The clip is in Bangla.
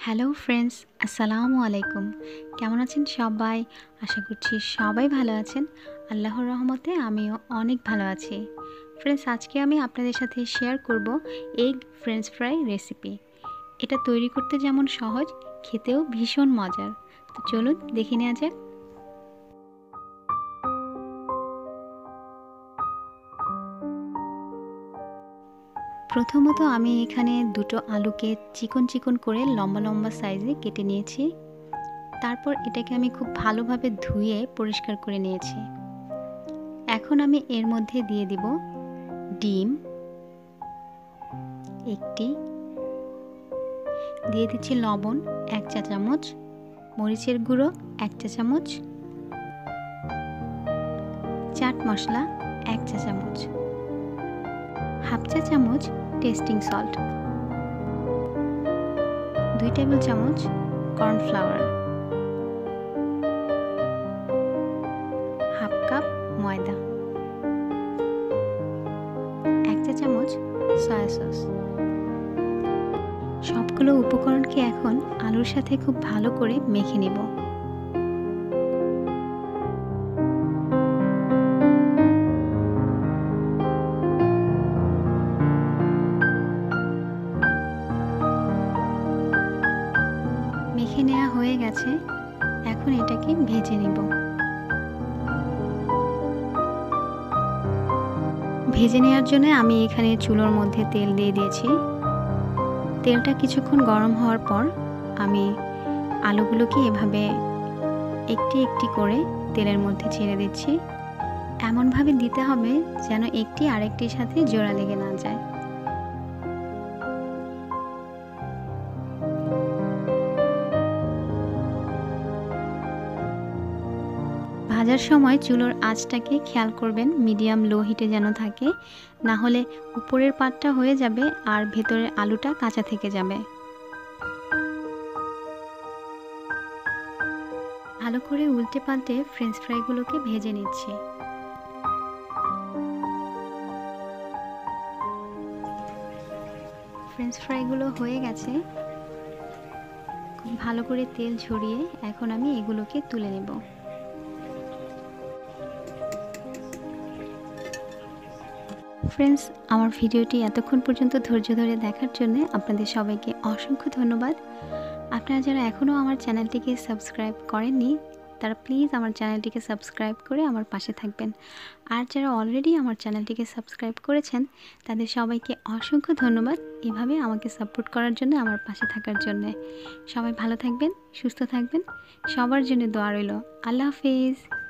হ্যালো ফ্রেন্ডস, আসসালামু আলাইকুম। কেমন আছেন সবাই? আশা করছি সবাই ভালো আছেন। আল্লাহর রহমতে আমিও অনেক ভালো আছি। ফ্রেন্ডস, আজকে আমি আপনাদের সাথে শেয়ার করব এগ ফ্রেঞ্চ ফ্রাই রেসিপি। এটা তৈরি করতে যেমন সহজ, খেতেও ভীষণ মজার। তো চলুন দেখে নেওয়া যাক। প্রথমত আমি এখানে দুটো আলুকে চিকন চিকন করে লম্বা লম্বা সাইজে কেটে নিয়েছি। তারপর এটাকে আমি খুব ভালোভাবে ধুয়ে পরিষ্কার করে নিয়েছি। এখন আমি এর মধ্যে দিয়ে দিব ডিম একটি, দিয়ে দিচ্ছি লবণ 1 চা চামচ, মরিচের গুঁড়ো 1 চা চামচ, চাট মশলা 1 চা চামচ, হাফ চা চামচ টেস্টিং সল্ট, 2 টেবিল চামচ কর্নফ্লাওয়ার, হাফ কাপ ময়দা, 1 চা চামচ সয়া সস। সবগুলো উপকরণকে এখন আলুর সাথে খুব ভালো করে মেখে নেব। মেখে নেওয়া হয়ে গেছে, এখন এটাকে ভেজে নেব। ভেজে নেওয়ার জন্য আমি এখানে চুলোর মধ্যে তেল দিয়ে দিয়েছি। তেলটা কিছুক্ষণ গরম হওয়ার পর আমি আলুগুলোকে এভাবে একটি একটি করে তেলের মধ্যে ছেড়ে দিচ্ছি। এমনভাবে দিতে হবে যেন একটি আরেকটির সাথে জোড়া লেগে না যায়। ভাজার সময় চুলোর আঁচটাকে খেয়াল করবেন, মিডিয়াম লো হিটে যেন থাকে, না হলে উপরের পাটটা হয়ে যাবে আর ভেতরের আলুটা কাঁচা থেকে যাবে। ভালো করে উল্টে পাল্টে ফ্রেঞ্চ ফ্রাইগুলোকে ভেজে নিচ্ছি। ফ্রেঞ্চ ফ্রাইগুলো হয়ে গেছে, খুব ভালো করে তেল ঝরিয়ে এখন আমি এগুলোকে তুলে নেব। ফ্রেন্ডস, আমার ভিডিওটি এতক্ষণ পর্যন্ত ধৈর্য ধরে দেখার জন্য আপনাদের সবাইকে অসংখ্য ধন্যবাদ। আপনারা যারা এখনও আমার চ্যানেলটিকে সাবস্ক্রাইব করেননি তারা প্লিজ আমার চ্যানেলটিকে সাবস্ক্রাইব করে আমার পাশে থাকবেন। আর যারা অলরেডি আমার চ্যানেলটিকে সাবস্ক্রাইব করেছেন তাদের সবাইকে অসংখ্য ধন্যবাদ এভাবে আমাকে সাপোর্ট করার জন্য, আমার পাশে থাকার জন্য। সবাই ভালো থাকবেন, সুস্থ থাকবেন, সবার জন্য দোয়া রইল। আল্লাহ হাফেজ।